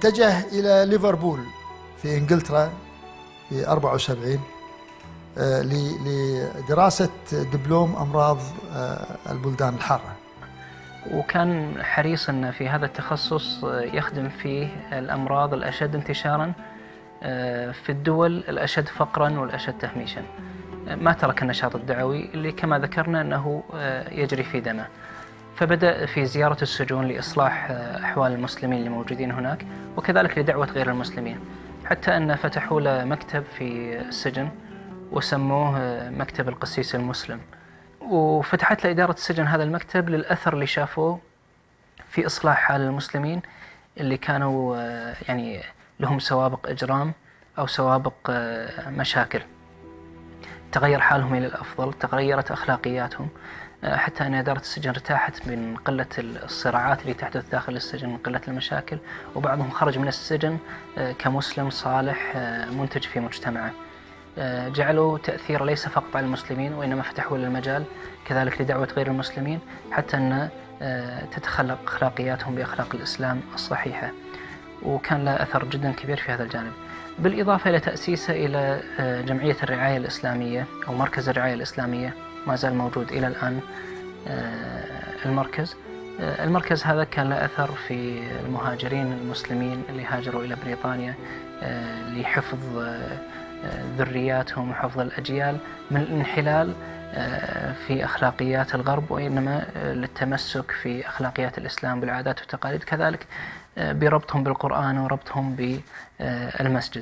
اتجه إلى ليفربول في إنجلترا في 74 لدراسة دبلوم أمراض البلدان الحارة. وكان حريص أن في هذا التخصص يخدم فيه الأمراض الأشد انتشاراً في الدول الأشد فقراً والأشد تهميشاً. ما ترك النشاط الدعوي اللي كما ذكرنا أنه يجري في دمه، فبدأ في زيارة السجون لإصلاح أحوال المسلمين الموجودين هناك، وكذلك لدعوة غير المسلمين، حتى أن فتحوا له مكتب في السجن وسموه مكتب القسيس المسلم. وفتحت له إدارة السجن هذا المكتب للأثر اللي شافوه في إصلاح حال المسلمين اللي كانوا يعني لهم سوابق إجرام أو سوابق مشاكل. تغير حالهم إلى الأفضل، تغيرت أخلاقياتهم، حتى أن إدارة السجن ارتاحت من قلة الصراعات اللي تحدث داخل السجن، من قلة المشاكل، وبعضهم خرج من السجن كمسلم صالح منتج في مجتمعه. جعلوا تأثير ليس فقط على المسلمين، وإنما فتحوا للمجال كذلك لدعوة غير المسلمين، حتى أن تتخلق أخلاقياتهم بأخلاق الإسلام الصحيحة، وكان له أثر جدا كبير في هذا الجانب. بالإضافة إلى تأسيسه إلى جمعية الرعاية الإسلامية أو مركز الرعاية الإسلامية، ما زال موجود إلى الآن المركز هذا كان له أثر في المهاجرين المسلمين اللي هاجروا إلى بريطانيا لحفظ ذرياتهم وحفظ الأجيال من الانحلال في أخلاقيات الغرب، وإنما للتمسك في أخلاقيات الإسلام بالعادات والتقاليد، كذلك بربطهم بالقرآن وربطهم بالمسجد.